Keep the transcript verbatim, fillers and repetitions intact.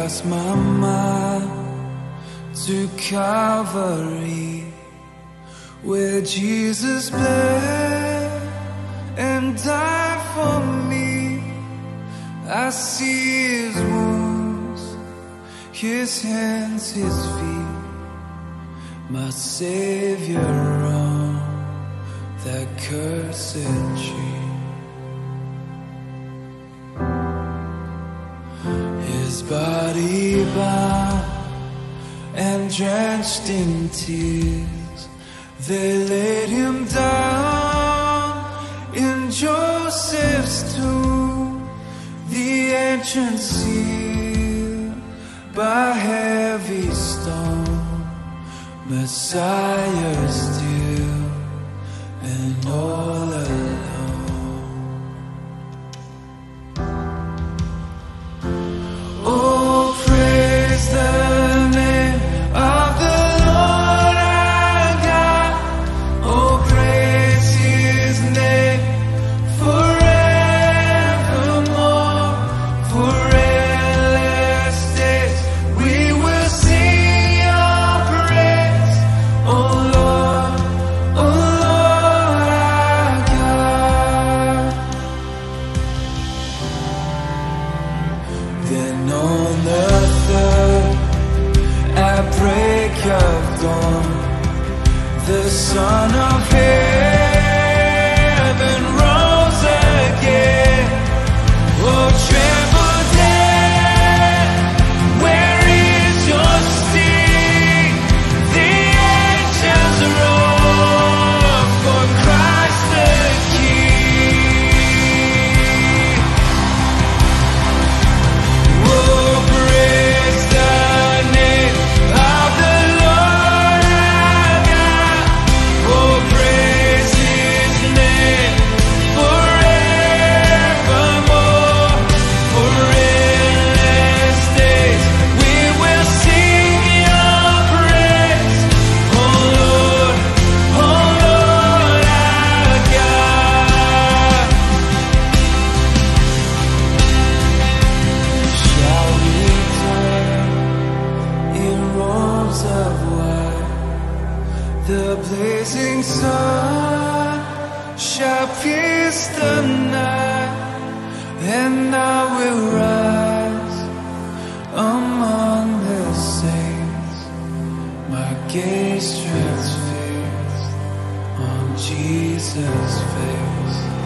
cast my mind to Calvary, where Jesus bled and died for me. I see his wounds, his hands, his feet, my Savior on that cursed tree. His body bound and drenched in tears, they laid him down in Joseph's tomb, the entrance sealed by heavy stone. Messiah still and all alone. Oh, praise the name of the Lord our God. Oh, praise his name forevermore. For endless days we will sing your praise. Oh Lord, oh Lord our God. Then on the third, at break of dawn, the Son of Heaven rose again. Oh, tremble dead, where is your sting? The angels roar for Christ the King. Oh, praise the name of the Lord our God. Oh, praise his name forevermore. For endless days we will sing your praise. Oh Lord, oh Lord our God. Shall we turn in robes of white? The blazing sun shall pierce the night, and I will rise among the saints, my gaze transfixed on Jesus' face.